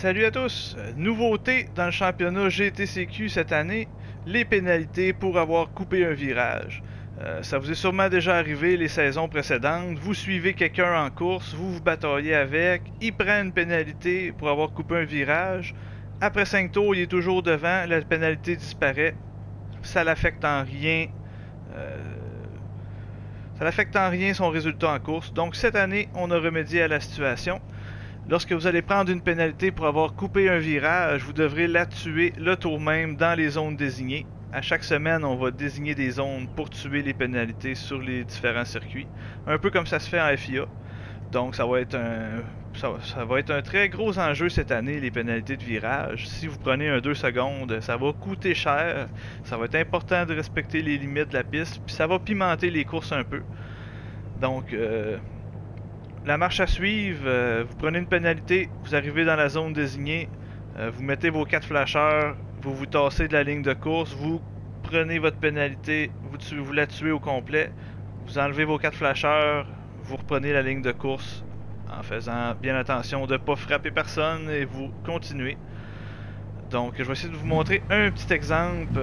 Salut à tous! Nouveauté dans le championnat GTCQ cette année, les pénalités pour avoir coupé un virage. Ça vous est sûrement déjà arrivé les saisons précédentes, vous suivez quelqu'un en course, vous vous bataillez avec, il prend une pénalité pour avoir coupé un virage, après 5 tours il est toujours devant, la pénalité disparaît, ça l'affecte en rien. euh, Ça n'affecte en rien son résultat en course. Donc cette année, on a remédié à la situation. Lorsque vous allez prendre une pénalité pour avoir coupé un virage, vous devrez la tuer le tour même dans les zones désignées. À chaque semaine, on va désigner des zones pour tuer les pénalités sur les différents circuits. Un peu comme ça se fait en FIA. Donc ça va être un très gros enjeu cette année, les pénalités de virage. Si vous prenez un 2 secondes, ça va coûter cher. Ça va être important de respecter les limites de la piste. Puis ça va pimenter les courses un peu. Donc la marche à suivre, vous prenez une pénalité, vous arrivez dans la zone désignée, vous mettez vos 4 flasheurs, vous vous tassez de la ligne de course, vous prenez votre pénalité, vous la tuez au complet, vous enlevez vos 4 flasheurs, vous reprenez la ligne de course en faisant bien attention de ne pas frapper personne et vous continuez. Donc je vais essayer de vous montrer un petit exemple.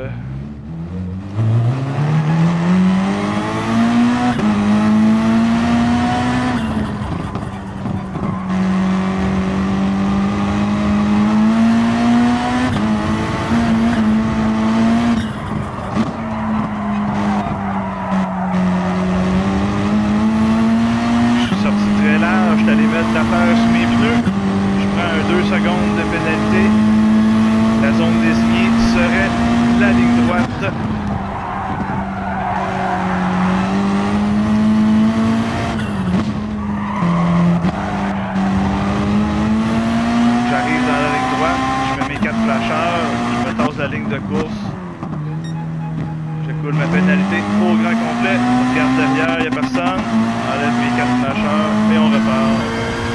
L'affaire sur mes pneus, je prends un 2 secondes de pénalité, la zone désignée serait la ligne droite. J'arrive dans la ligne droite, je mets mes 4 flasheurs, je me tasse la ligne de course, j'écoule ma pénalité au grand complet, je regarde derrière, il n'y a personne, enlève mes 4 flasheurs et on repart.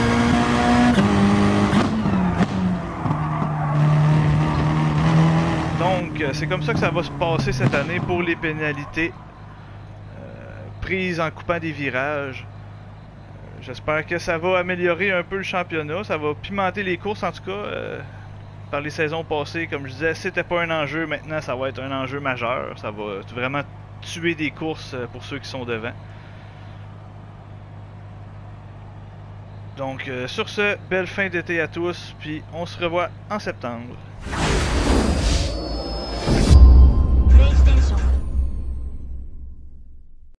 Donc, c'est comme ça que ça va se passer cette année pour les pénalités prises en coupant des virages. J'espère que ça va améliorer un peu le championnat, ça va pimenter les courses en tout cas. Par les saisons passées, comme je disais, c'était pas un enjeu, maintenant ça va être un enjeu majeur. Ça va vraiment tuer des courses pour ceux qui sont devant. Donc, sur ce, belle fin d'été à tous, puis on se revoit en septembre.